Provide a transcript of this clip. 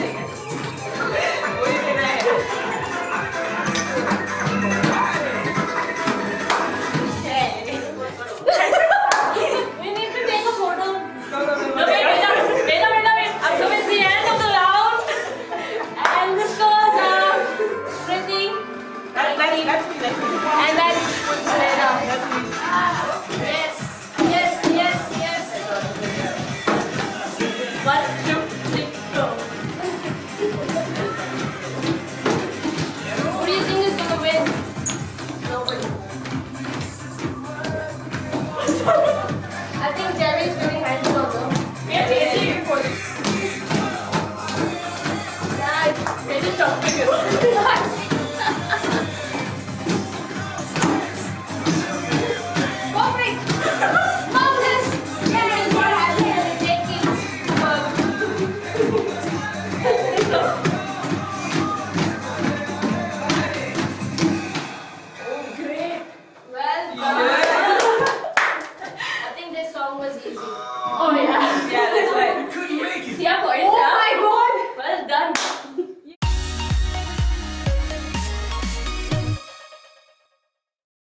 We need to take a photo. No, wait. So it's the end of the round. And the scores are Priti. That's me. And that's Elena. Yes. 1, 2, 3, go. Who do you think is gonna win? Nobody. I think Jerry is winning hands on them. Yeah, Guys, they just talk to you.